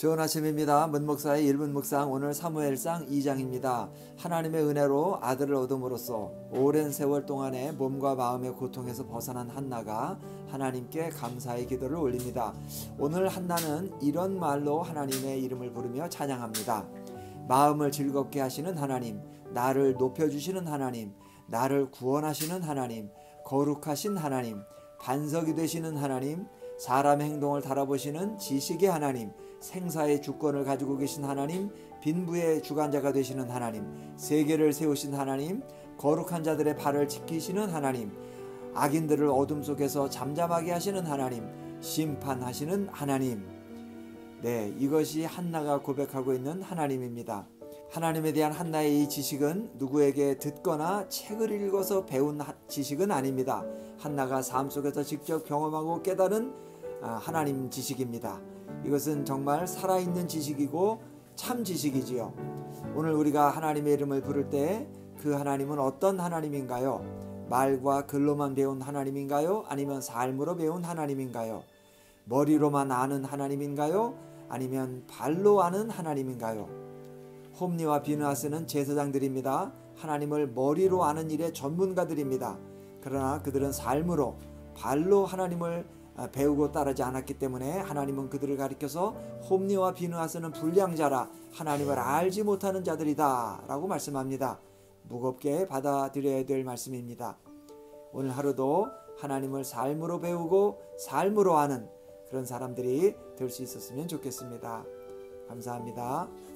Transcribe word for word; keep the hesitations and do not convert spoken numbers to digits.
좋은 아침입니다. 문목사의 일 분 묵상, 오늘 사무엘상 이 장입니다. 하나님의 은혜로 아들을 얻음으로써 오랜 세월 동안의 몸과 마음의 고통에서 벗어난 한나가 하나님께 감사의 기도를 올립니다. 오늘 한나는 이런 말로 하나님의 이름을 부르며 찬양합니다. 마음을 즐겁게 하시는 하나님, 나를 높여주시는 하나님, 나를 구원하시는 하나님, 거룩하신 하나님, 반석이 되시는 하나님, 사람의 행동을 달아보시는 지식의 하나님, 생사의 주권을 가지고 계신 하나님, 빈부의 주관자가 되시는 하나님, 세계를 세우신 하나님, 거룩한 자들의 발을 지키시는 하나님, 악인들을 어둠 속에서 잠잠하게 하시는 하나님, 심판하시는 하나님. 네, 이것이 한나가 고백하고 있는 하나님입니다. 하나님에 대한 한나의 이 지식은 누구에게 듣거나 책을 읽어서 배운 지식은 아닙니다. 한나가 삶 속에서 직접 경험하고 깨달은 하나님 지식입니다. 이것은 정말 살아있는 지식이고 참 지식이지요. 오늘 우리가 하나님의 이름을 부를 때 그 하나님은 어떤 하나님인가요? 말과 글로만 배운 하나님인가요? 아니면 삶으로 배운 하나님인가요? 머리로만 아는 하나님인가요? 아니면 발로 아는 하나님인가요? 홈리와 비느하스는 제사장들입니다. 하나님을 머리로 아는 일의 전문가들입니다. 그러나 그들은 삶으로 발로 하나님을 배우고 따르지 않았기 때문에 하나님은 그들을 가리켜서 홈리와 비느하스는 불량자라, 하나님을 알지 못하는 자들이다 라고 말씀합니다. 무겁게 받아들여야 될 말씀입니다. 오늘 하루도 하나님을 삶으로 배우고 삶으로 아는 그런 사람들이 될 수 있었으면 좋겠습니다. 감사합니다.